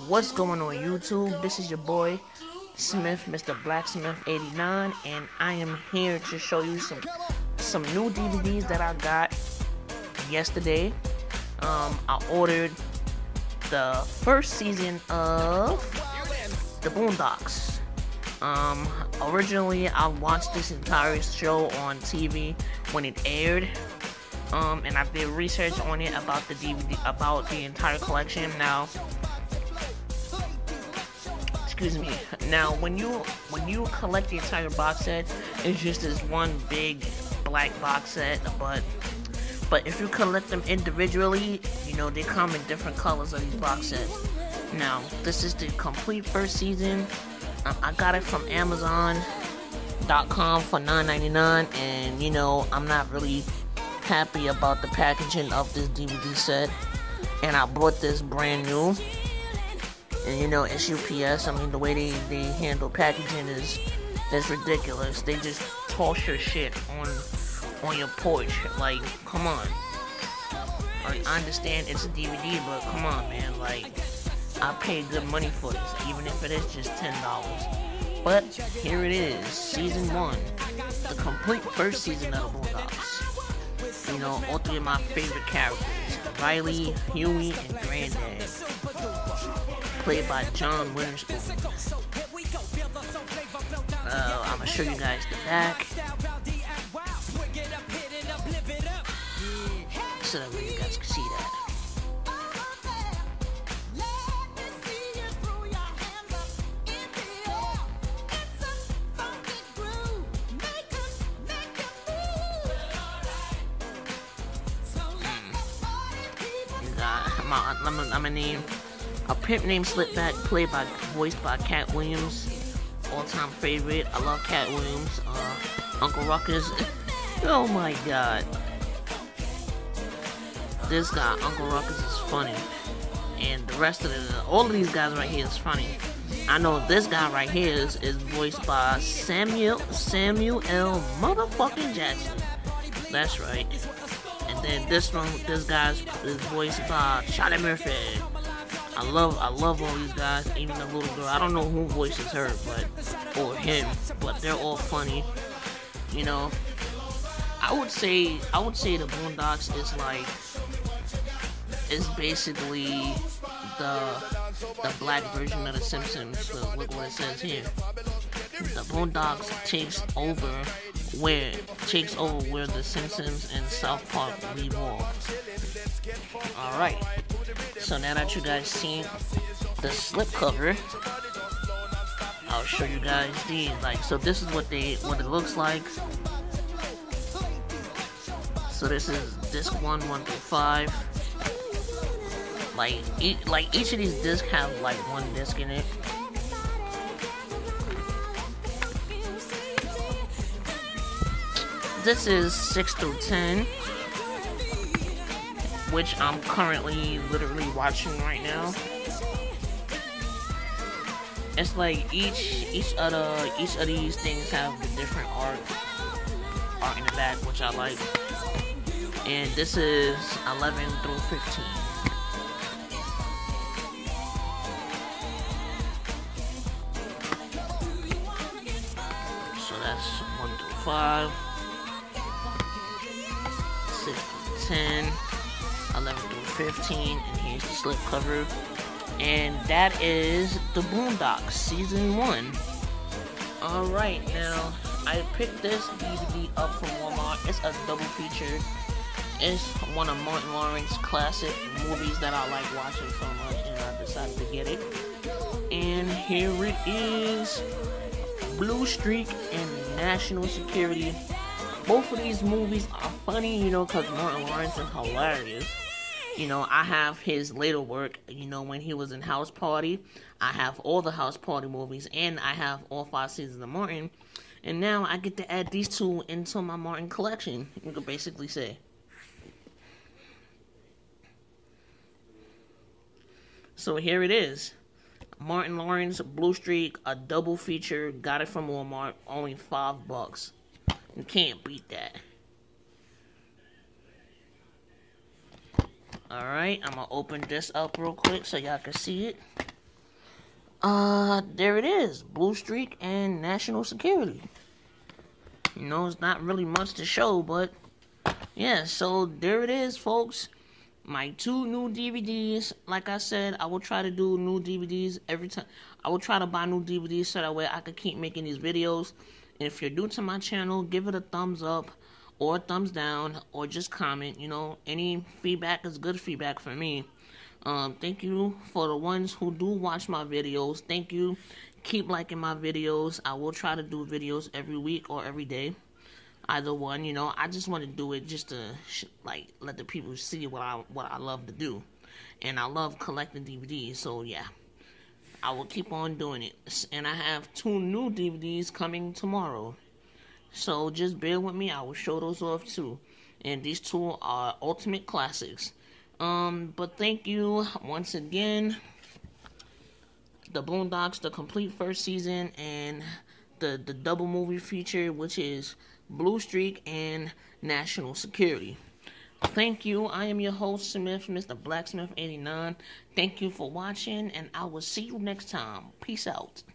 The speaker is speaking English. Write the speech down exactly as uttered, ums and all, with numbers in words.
What's going on YouTube? This is your boy Smith, Mister Blacksmith eighty-nine, and I am here to show you some some new D V Ds that I got yesterday. Um, I ordered the first season of the Boondocks. Um, originally, I watched this entire show on T V when it aired. Um, and I did research on it about the D V D, about the entire collection. Now, excuse me. Now, when you when you collect the entire box set, it's just this one big black box set. But but if you collect them individually, you know they come in different colors of these box sets. Now, this is the complete first season. Um, I got it from Amazon dot com for nine ninety-nine, and you know I'm not really happy about the packaging of this D V D set, and I bought this brand new. And you know, it's U P S. I mean, the way they, they handle packaging is is ridiculous. They just toss your shit on on your porch. Like, come on. Like, I understand it's a D V D, but come on, man. Like, I paid good money for this, even if it is just ten dollars. But here it is, season one, the complete first season of the Boondocks. You know, all three of my favorite characters, Riley, Huey, and Granddad, played by John Witherspoon. Uh, I'm gonna show you guys the back, so that way you guys can see that. I'm gonna, I'm gonna name a pimp named Slipback, played by, voiced by Cat Williams, all-time favorite. I love Cat Williams. Uh, Uncle Ruckus. Oh my God, this guy, Uncle Ruckus, is funny, and the rest of the, all of these guys right here is funny. I know this guy right here is, is voiced by Samuel Samuel L. Motherfucking Jackson. That's right. And then this one, this guy's is voiced by Charlie Murphy. I love, I love all these guys. Even the little girl. I don't know who voices her, but or him, but they're all funny. You know, I would say, I would say the Boondocks is like, is basically the the black version of the Simpsons. So look what it says here. The Boondocks takes over where takes over where the Simpsons and South Park leave off. Alright, so now that you guys seen the slipcover, I'll show you guys these. Like, so this is what they what it looks like. So this is disc one, one through five. Like, e like each of these discs have like one disc in it. This is six through ten, which I'm currently literally watching right now. It's like each each of the each of these things have the different art art in the back, which I like. And this is eleven through fifteen. So that's one through five. six through ten, eleven through fifteen, and here's the slipcover. And that is the Boondocks Season one. Alright, now, I picked this D V D up from Walmart. It's a double feature. It's one of Martin Lawrence's classic movies that I like watching so much, and I decided to get it. And here it is, Blue Streak and National Security. Both of these movies are funny, you know, because Martin Lawrence is hilarious. You know, I have his later work, you know, when he was in House Party. I have all the House Party movies, and I have all five seasons of Martin. And now I get to add these two into my Martin collection, you could basically say. So here it is. Martin Lawrence, Blue Streak, a double feature. Got it from Walmart, only five bucks. You can't beat that. Alright, I'm gonna open this up real quick so y'all can see it. Uh, there it is. Blue Streak and National Security. You know, it's not really much to show, but yeah, so there it is, folks. My two new D V Ds. Like I said, I will try to do new D V Ds every time. I will try to buy new D V Ds so that way I can keep making these videos. And if you're new to my channel, give it a thumbs up or a thumbs down or just comment. You know, any feedback is good feedback for me. Um, thank you for the ones who do watch my videos. Thank you. Keep liking my videos. I will try to do videos every week or every day. Either one, you know. I just want to do it just to like let the people see what I what I love to do, and I love collecting D V Ds. So yeah, I will keep on doing it. And I have two new D V Ds coming tomorrow. So just bear with me. I will show those off too. And these two are ultimate classics. Um, but thank you once again. The Boondocks, the complete first season, and the the double movie feature, which is Blue Streak and National Security. Thank you. I am your host, Smith, Mister Blacksmith eighty-nine. Thank you for watching, and I will see you next time. Peace out.